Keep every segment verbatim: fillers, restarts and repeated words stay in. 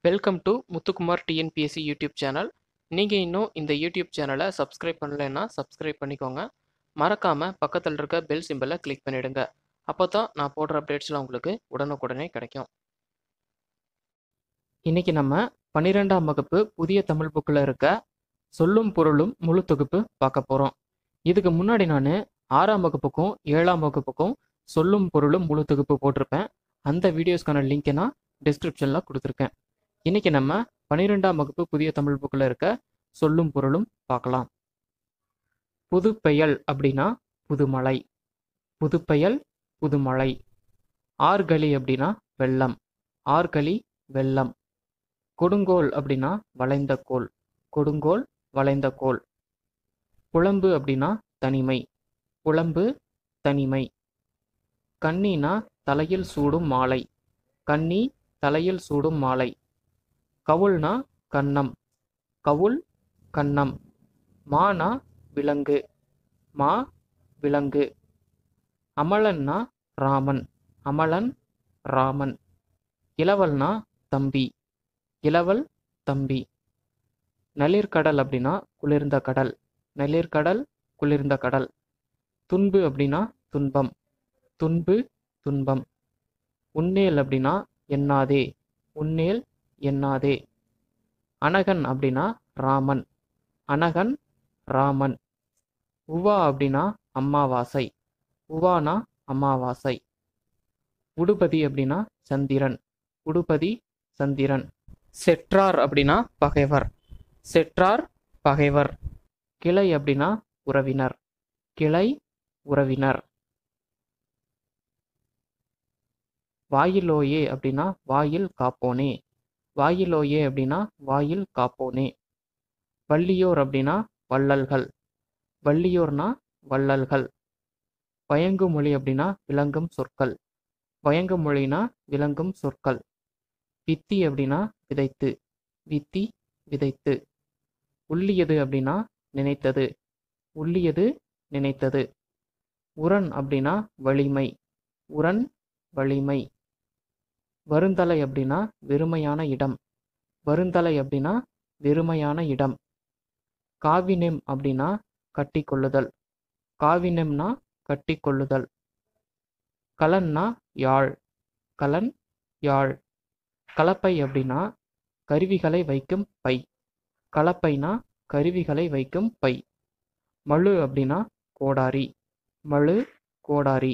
Welcome to Muthukumar TNPSC YouTube channel. நீங்கள் இன்னும் இந்த யூடியூப் சேனலை சப்ஸ்கிரைப் பண்ணலைன்னா சப்ஸ்கிரைப் பண்ணிக்கோங்க. மறக்காமல் பக்கத்தில் இருக்க பெல் சிம்பலை கிளிக் பண்ணிவிடுங்க. அப்போ தான் நான் போடுற அப்டேட்ஸ்லாம் உங்களுக்கு உடனுக்குடனே கிடைக்கும். இன்றைக்கி நம்ம பன்னிரெண்டாம் வகுப்பு புதிய தமிழ் புக்கில் இருக்க சொல்லும் பொருளும் முழு தொகுப்பு பார்க்க போகிறோம். இதுக்கு முன்னாடி நான் ஆறாம் வகுப்புக்கும் ஏழாம் வகுப்புக்கும் சொல்லும் பொருளும் முழு தொகுப்பு போட்டிருப்பேன். அந்த வீடியோஸ்க்கான லிங்க்கை நான் டிஸ்கிரிப்ஷனில் கொடுத்துருக்கேன். இன்னைக்கு நம்ம பன்னிரெண்டாம் வகுப்பு புதிய தமிழ் புக்கில் இருக்க சொல்லும் பொருளும் பார்க்கலாம். புதுப்பெயல் அப்படின்னா புதுமலை. புதுப்பெயல் புதுமலை. ஆர்கலி அப்படின்னா வெள்ளம். ஆர்கலி வெள்ளம். கொடுங்கோல் அப்படின்னா வளைந்த கோல். கொடுங்கோல் வளைந்த கோல். புலம்பு அப்படின்னா தனிமை. புலம்பு தனிமை. கண்ணினா தலையில் சூடும் மாலை. கண்ணி தலையில் சூடும் மாலை. கவுள்னா கன்னம். கவுள் கன்னம். மானா விலங்கு. மா விலங்கு. அமலன்னா ராமன். அமலன் ராமன். இளவல்னா தம்பி. இளவல் தம்பி. நளிர்கடல் அப்படின்னா குளிர்ந்த கடல். நளிர்கடல் குளிர்ந்த கடல். துன்பு அப்படின்னா துன்பம். துன்பு துன்பம். உன்னேல் அப்படின்னா எண்ணாதே. உன்னேல் எண்ணாதே. அனகன் அப்படின்னா ராமன். அனகன் ராமன். உவா அப்படின்னா அம்மாவாசை. உவானா அம்மாவாசை. உடுபதி அப்படின்னா சந்திரன். உடுபதி சந்திரன். செற்றார் அப்படின்னா பகைவர். செற்றார் பகைவர். கிளை அப்படின்னா உறவினர். கிளை உறவினர். வாயிலோயே அப்படின்னா வாயில் காப்போனே. வாயிலோயே அப்படின்னா வாயில் காப்போனே. வள்ளியோர் அப்படின்னா வள்ளல்கள். வள்ளியோர்னா வள்ளல்கள். வயங்கு மொழி அப்படின்னா விளங்கும் சொற்கள். வயங்கு மொழினா விளங்கும் சொற்கள். வித்தி அப்படின்னா விதைத்து. வித்தி விதைத்து. உள்ளியது அப்படின்னா நினைத்தது. உள்ளியது நினைத்தது. உரன் அப்படின்னா வலிமை. உரன் வலிமை. வருந்தலை அப்படின்னா வெறுமையான இடம். வருந்தலை அப்படின்னா வெறுமையான இடம். காவினெம் அப்படின்னா கட்டி கொள்ளுதல். காவினெம்னா கட்டி கொள்ளுதல். கலன்னா யாழ். கலன் யாழ். கலப்பை அப்படின்னா கருவிகளை வைக்கும் பை. கலப்பைனா கருவிகளை வைக்கும் பை. மழு அப்படின்னா கோடாரி. மழு கோடாரி.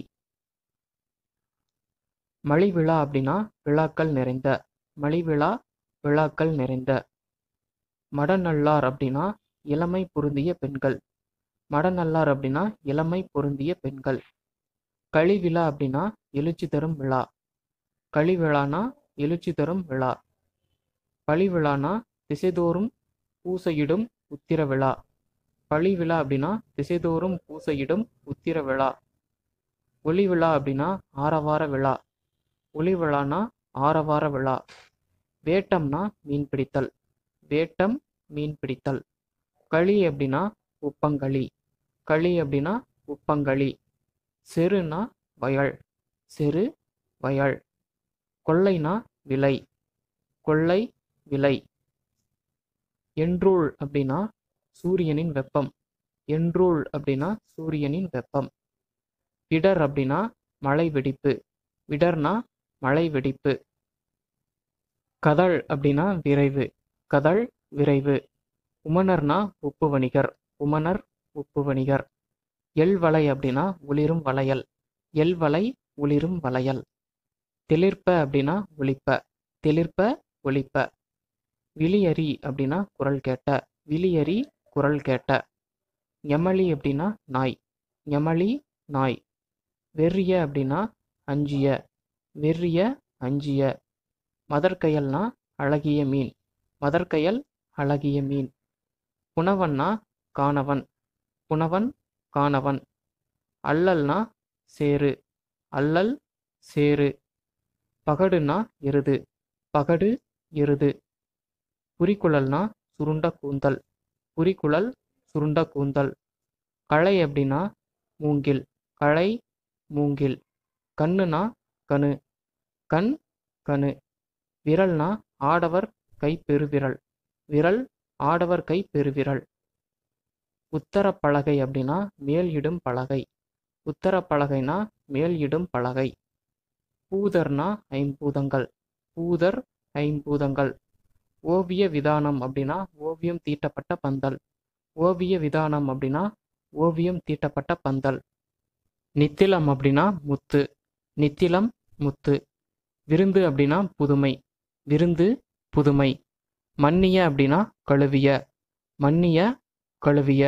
மலிவிழா அப்படின்னா விழாக்கள் நிறைந்த. மலிவிழா விழாக்கள் நிறைந்த. மடநல்லார் அப்படின்னா இளமை பொருந்திய பெண்கள். மடநல்லார் அப்படின்னா இளமை பொருந்திய பெண்கள். கழிவிழா அப்படின்னா எழுச்சி தரும் விழா. கழிவிழானா எழுச்சி தரும் விழா. பழிவிழானா திசைதோறும் பூசையிடும் உத்திர விழா. பழிவிழா அப்படின்னா திசைதோறும் பூசையிடும் உத்திர விழா. ஒளி விழா அப்படின்னா ஆரவார விழா. ஒளி விழானா ஆரவார விழா. வேட்டம்னா மீன் பிடித்தல். வேட்டம் மீன் பிடித்தல். களி அப்படின்னா உப்பங்களி. களி அப்படின்னா உப்பங்களி. செருனா வயல். செரு வயல். கொள்ளைனா விலை. கொள்ளை விலை. என்றூழ் அப்படின்னா சூரியனின் வெப்பம். என்றூழ் அப்படின்னா சூரியனின் வெப்பம். விடர் அப்படின்னா மழை வெடிப்பு. விடர்னா மழை வெடிப்பு. கதழ் அப்படின்னா விரைவு. கதழ் விரைவு. உமணர்னா உப்பு வணிகர். உமணர் உப்பு வணிகர். எல்வளை அப்படின்னா ஒளிரும் வளையல். எல்வளை ஒளிரும் வளையல். தெளிர்ப்ப அப்படின்னா ஒளிப்ப. தெளிர்ப்ப ஒளிப்ப. விளியரி அப்படின்னா குரல் கேட்ட. விளியரி குரல் கேட்ட. எமளி அப்படின்னா நாய். எமளி நாய். வெறிய அப்படின்னா அஞ்சிய. வெறிய அஞ்சிய. மதற்கயல்னா அழகிய மீன். மதற்கயல் அழகிய மீன். புனவன்னா காணவன். புனவன் காணவன். அல்லல்னா சேரு. அல்லல் சேரு. பகடுனா எருது. பகடு எருது. புரிக்குழல்னா சுருண்ட கூந்தல். புரிக்குழல் சுருண்ட கூந்தல். களை அப்படின்னா மூங்கில். களை மூங்கில். கண்ணுனா கணு. கண் கணு. விரல்னா ஆடவர் கை பெருவிரல். விரல் ஆடவர் கை பெருவிரல். உத்தரப்பலகை அப்படின்னா மேல் இடும் பலகை. உத்தரப்பலகைனா மேல் இடும் பலகை. பூதர்னா ஐம்பூதங்கள். பூதர் ஐம்பூதங்கள். ஓவிய விதானம் அப்படின்னா ஓவியம் தீட்டப்பட்ட பந்தல். ஓவிய விதானம் அப்படின்னா ஓவியம் தீட்டப்பட்ட பந்தல். நித்திலம் அப்படின்னா முத்து. நித்திலம் முத்து. விருந்து அப்படின்னா புதுமை. விருந்து புதுமை. மன்னிய அப்படின்னா கழுவிய. மன்னிய கழுவிய.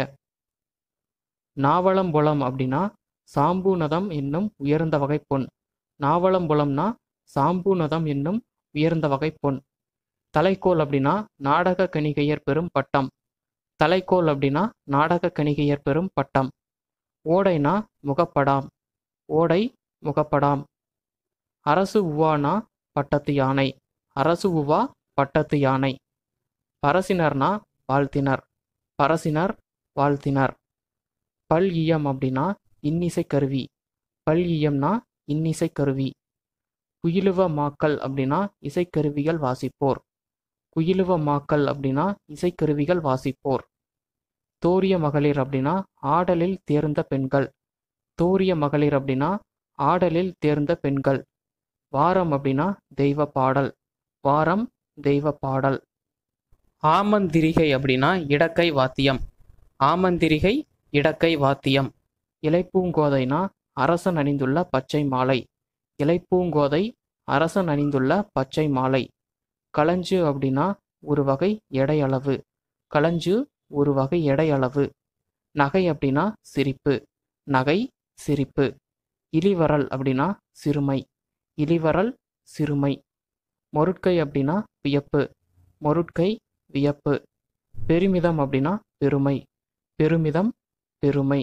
நாவலம்புலம் அப்படின்னா சாம்பூநதம் என்னும் உயர்ந்த வகை பொன். நாவலம்புலம்னா சாம்பூநதம் என்னும் உயர்ந்த வகை பொன். தலைக்கோல் அப்படின்னா நாடக கணிகையர் பெறும் பட்டம். தலைக்கோல் அப்படின்னா நாடக கணிகையர் பெறும் பட்டம். ஓடைனா முகப்படாம். ஓடை முகப்படாம். அரசு உவானா பட்டத்து யானை. அரசு உவா பட்டத்து யானை. பரசினர்னா வாழ்த்தினர். பரசினர் வாழ்த்தினர். பல் இயம் அப்படின்னா இன்னிசை கருவி. பல் இயம்னா இன்னிசை கருவி. குயிலுவ மாக்கள் அப்படின்னா இசைக்கருவிகள் வாசிப்போர். குயிலுவ மாக்கள் அப்படின்னா இசைக்கருவிகள் வாசிப்போர். தோரிய மகளிர் அப்படின்னா ஆடலில் தேர்ந்த பெண்கள். தோரிய மகளிர் அப்படின்னா ஆடலில் தேர்ந்த பெண்கள். வாரம் அப்படின்னா தெய்வ பாடல். வாரம் தெய்வ பாடல். ஆமந்திரிகை அப்படின்னா இடக்கை வாத்தியம். ஆமந்திரிகை இடக்கை வாத்தியம். இலைப்பூங்கோதைனா அரசன் அணிந்துள்ள பச்சை மாலை. இலைப்பூங்கோதை அரசன் அணிந்துள்ள பச்சை மாலை. களஞ்சு அப்படின்னா ஒரு வகை எடை அளவு. களஞ்சு ஒரு வகை எடை அளவு. நகை அப்படின்னா சிரிப்பு. நகை சிரிப்பு. இளிவரல் அப்படின்னா சிறுமை. இளிவரல் சிறுமை. மொருட்கை அப்படின்னா வியப்பு. மொருட்கை வியப்பு. பெருமிதம் அப்படின்னா பெருமை. பெருமிதம் பெருமை.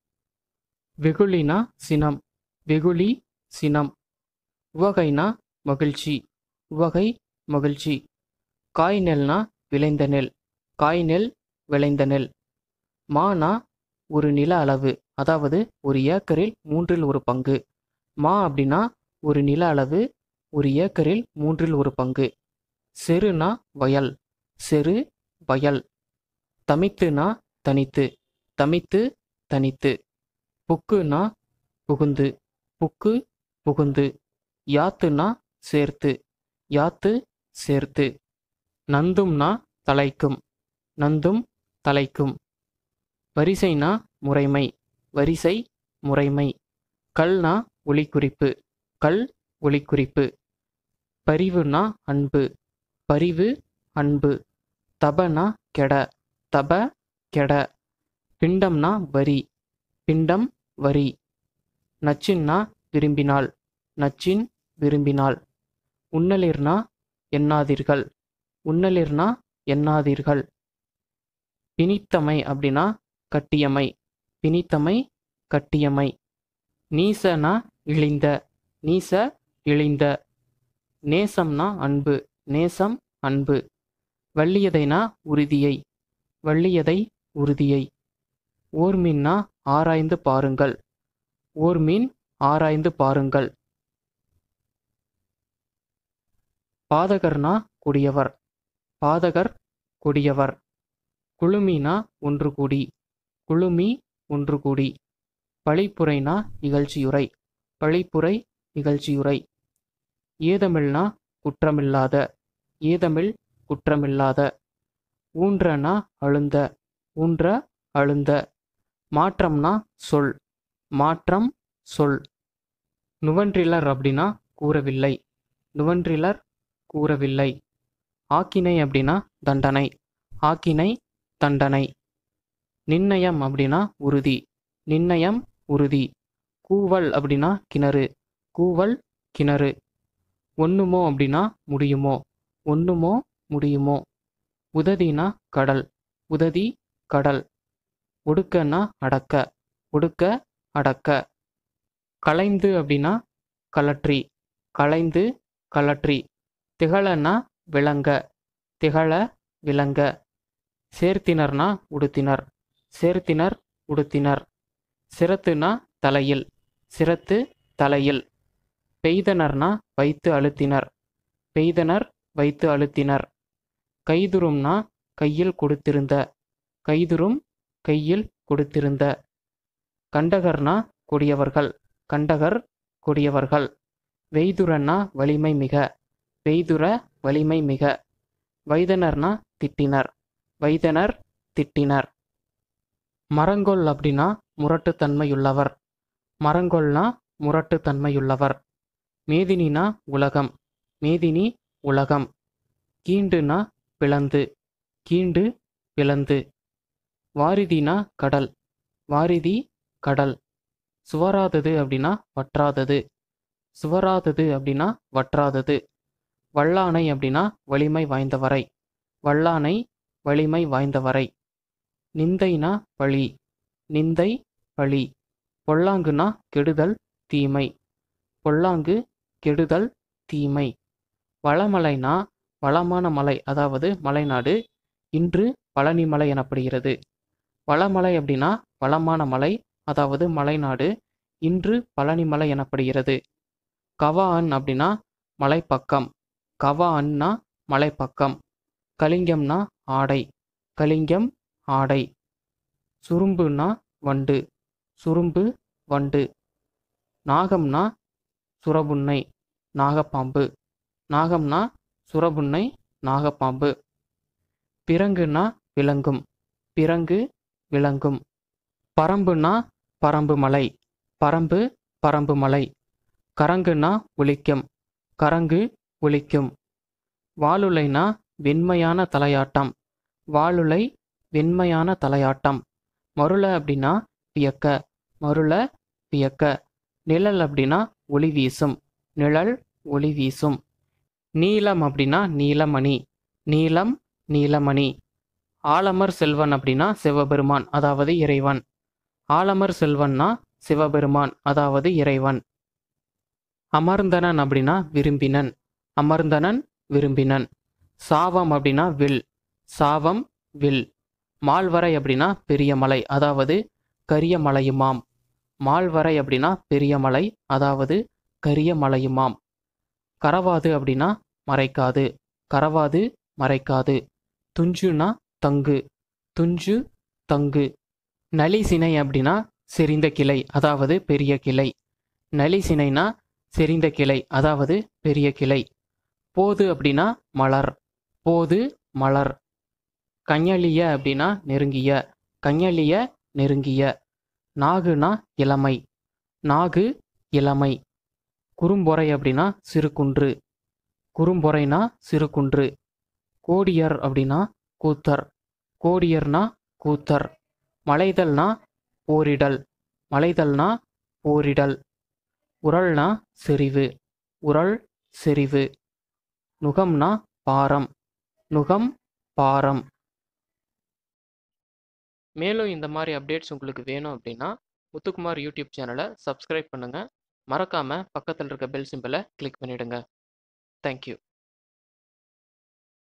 வெகுளினா சினம். வெகுளி சினம். உவகைனா மகிழ்ச்சி. உவகை மகிழ்ச்சி. காய் நெல்னா விளைந்த நெல். காய் நெல் விளைந்த நெல். மானா ஒரு நில அளவு, அதாவது ஒரு ஏக்கரில் மூன்றில் ஒரு பங்கு. மா அப்படின்னா ஒரு நில அளவு, ஒரு ஏக்கரில் மூன்றில் ஒரு பங்கு. செருனா வயல். செரு வயல். தமித்துனா தனித்து. தமித்து தனித்து. புக்குனா புகுந்து. புக்கு புகுந்து. யாத்துனா சேர்த்து. யாத்து சேர்த்து. நந்தும்னா தலைக்கும். நந்தும் தலைக்கும். வரிசைனா முறைமை. வரிசை முறைமை. கல்னா ஒலிக்குறிப்பு. கல் ஒலிக்குறிப்பு. பரிவுனா அன்பு. பரிவு அன்பு. தபனா கெட. தப கெட. பிண்டம்னா வரி. பிண்டம் வரி. நச்சின்னா விரும்பினாள். நச்சின் விரும்பினாள். உன்னலிர்னா எண்ணாதீர்கள். உன்னலிர்னா எண்ணாதீர்கள். பிணித்தமை அப்படின்னா கட்டியமை. பிணித்தமை கட்டியமை. நீசனா இழிந்த. நீச இழிந்த. நேசம்னா அன்பு. நேசம் அன்பு. வள்ளியதைனா உறுதியை. வள்ளியதை உறுதியை. ஓர்மீன்னா ஆராய்ந்து பாருங்கள். ஓர்மீன் ஆராய்ந்து பாருங்கள். பாதகர்னா கொடியவர். பாதகர் கொடியவர். குழுமினா ஒன்று கூடி. குழுமி ஒன்று கூடி. பழிப்புரைனா இகழ்ச்சியுரை. பழிப்புரை இகழ்ச்சியுரை. ஏதமிழ்னா குற்றமில்லாத. ஏதமிழ் குற்றமில்லாத. ஊன்றனா அழுந்த. ஊன்ற அழுந்த. மாற்றம்னா சொல். மாற்றம் சொல். நுவன்றிலர் அப்படின்னா கூறவில்லை. நுவன்றிலர் கூறவில்லை. ஆக்கினை அப்படின்னா தண்டனை. ஆக்கினை தண்டனை. நிர்ணயம் அப்படின்னா உறுதி. நிர்ணயம் உறுதி. கூவல் அப்படின்னா கிணறு. கூவல் கிணறு. ஒண்ணுமோ அப்படின்னா முடியுமோ. ஒண்ணுமோ முடியுமோ. உததினா கடல். உததி கடல். ஒடுக்கனா அடக்க. ஒடுக்க அடக்க. களைந்து அப்படின்னா கலற்றி. களைந்து கலற்றி. திகழனா விளங்க. திகழ விளங்க. சேர்த்தினர்னா உடுத்தினர். சேர்த்தினர் உடுத்தினர். சிரத்துனா தலையில். சிரத்து தலையில். பெய்தனர்னா வைத்து அழுத்தினர். பெய்தனர் வைத்து அழுத்தினர். கைதுறும்னா கையில் கொடுத்திருந்த, கைதுறும் கையில் கொடுத்திருந்த. கண்டகர்னா கொடியவர்கள், கண்டகர் கொடியவர்கள். வெய்துரன்னா வலிமை மிக, வெய்துர வலிமை மிக. வைதனர்னா திட்டினர், வைதனர் திட்டினர். மரங்கொல் அப்படின்னா முரட்டுத்தன்மையுள்ளவர், மரங்கொல்னா முரட்டுத்தன்மையுள்ளவர். மேதினினா உலகம், மேதினி உலகம். கீண்டுனா பிளந்து, கீண்டு பிளந்து. வாரிதினா கடல், வாரிதி கடல். சுவராதது அப்படின்னா வற்றாதது, சுவராதது அப்படின்னா வற்றாதது. வல்லானை அப்படின்னா வலிமை வாய்ந்தவரை, வல்லானை வலிமை வாய்ந்தவரை. நிந்தைனா பழி, நிந்தை பழி. பொல்லாங்குனா கெடுதல் தீமை, பொல்லாங்கு கெடுதல் தீமை. வளமலைனா வளமான மலை, அதாவது மலைநாடு. இன்று பழனிமலை எனப்படுகிறது. வளமலை அப்படின்னா வளமான மலை, அதாவது மலைநாடு. இன்று பழனிமலை எனப்படுகிறது. கவாஅன் அப்படின்னா மலைப்பக்கம், கவாஅன்னா மலைப்பக்கம். கலிங்கம்னா ஆடை, கலிங்கம் ஆடை. சுரும்புனா வண்டு, சுரும்பு வண்டு. நாகம்னா சுரபுன்னை, நாகப்பாம்பு, நாகம்னா சுரபுன்னை நாகப்பாம்பு. பிறங்குனா விலங்கும், பிறங்கு விலங்கும். பரம்புனா பரம்பு மலை, பரம்பு பரம்பு மலை. கரங்குனா ஒலிக்கும், கரங்கு ஒலிக்கும். வாளுலைனா வெண்மையான தலையாட்டம், வாளுலை வெண்மையான தலையாட்டம். மருள அப்படின்னா வியக்க, மருள வியக்க. நிழல் அப்படின்னா ஒளி வீசும், நிழல் ஒளி வீசும். நீலம் அப்படின்னா நீலமணி, நீலம் நீலமணி. ஆலமர் செல்வன் அப்படின்னா சிவபெருமான், அதாவது இறைவன். ஆலமர் செல்வன்னா சிவபெருமான், அதாவது இறைவன். அமர்ந்தனன் அப்படின்னா விரும்பினன், அமர்ந்தனன் விரும்பினன். சாவம் அப்படின்னா வில், சாவம் வில். மால்வரை அப்படின்னா பெரிய மலை, அதாவது கரிய மலையுமாம். மால்வரை அப்படின்னா பெரிய மலை, அதாவது கரிய மலையுமாம். கரவாது அப்படின்னா மறைக்காது, கரவாது மறைக்காது. துஞ்சுனா தங்கு, துஞ்சு தங்கு. நலிசினை அப்படின்னா செறிந்த கிளை, அதாவது பெரிய கிளை. நலிசினைனா செறிந்த கிளை, அதாவது பெரிய கிளை. போது அப்படின்னா மலர், போது மலர். கஞலிய அப்படின்னா நெருங்கிய, கஞலிய நெருங்கிய. நாகுனா இளமை, நாகு இளமை. குறும்பொறை அப்படின்னா சிறுகுன்று, குறும்பொறைனா சிறுகுன்று. கோடியர் அப்படின்னா கூத்தர், கோடியர்னா கூத்தர். மலைதல்னா போரிடல், மலைதல்னா போரிடல். உரல்னா செறிவு, உரல் செறிவு. நுகம்னா பாரம், நுகம் பாரம். மேலும் இந்த மாதிரி அப்டேட்ஸ் உங்களுக்கு வேணும் அப்படின்னா முத்துக்குமார் யூடியூப் சேனலை சப்ஸ்கிரைப் பண்ணுங்கள். மறக்காமல் பக்கத்தில் இருக்க பெல் சிம்பலை கிளிக் பண்ணிவிடுங்க. தேங்க்யூ.